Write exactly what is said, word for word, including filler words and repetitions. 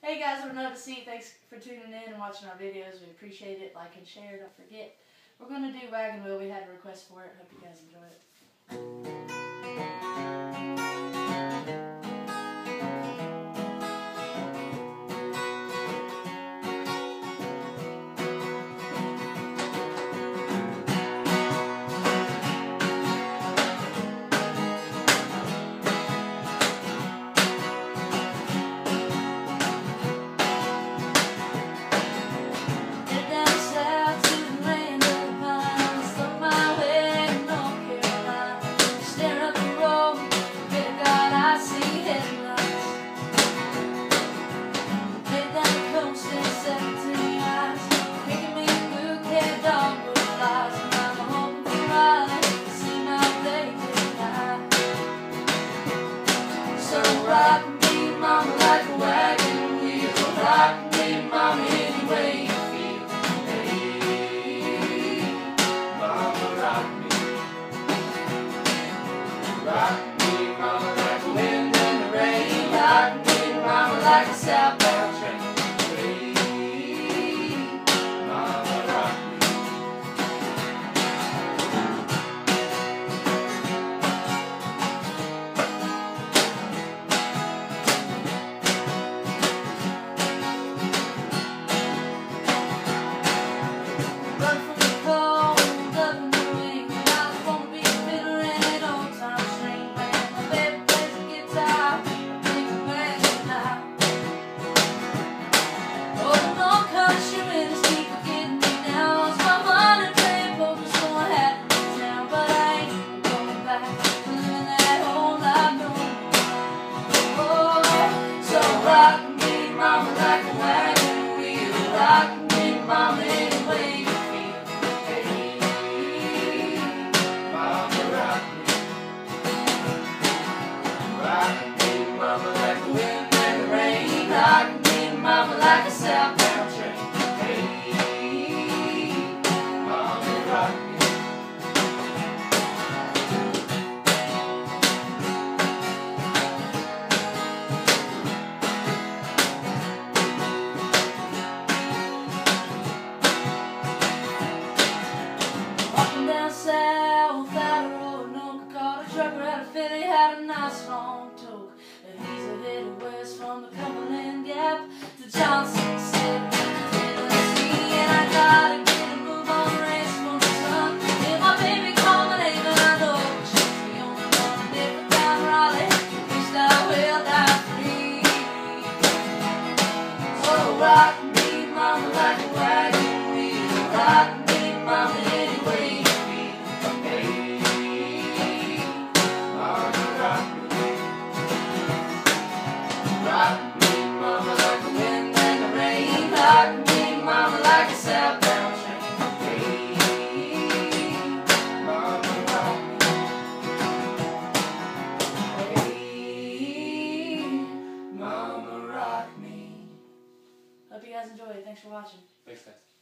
Hey guys, we're Know to See. Thanks for tuning in and watching our videos. We appreciate it. Like and share. Don't forget. We're going to do Wagon Wheel. We had a request for it. Hope you guys enjoy it. Rock me, mama, like a wagon wheel. Rock me, mama, any way you feel. Hey, mama, rock me. Rock me, mama, like the wind and the rain. Rock me, mama, like a southbound train. Hey, mama, rock me. Rock me, mama, like a wagon wheel. Rock me, mama, any way you feel. Hey, mama, rock me. Rock me, mama, like the wind and the rain. Rock me, mama, like a southbound train. Hey, mama, rock me. Down south, out a road, no caught a trucker out of Philly, had a nice long toke. And he's a headed west from the Cumberland Gap to Johnson City, Tennessee. And I gotta get a move on, race for the sun. If my baby called my name, and I know she's the only one in different town, Raleigh. At least I will die free. So rock me, mama, like a wagon wheel. Rock me, mama, anyway. Rock me, mama, like the wind and the rain. Rock me, mama, like a southbound train. Hey, mama, rock me. Hey, mama, rock me. Hope you guys enjoyed. Thanks for watching. Thanks, guys.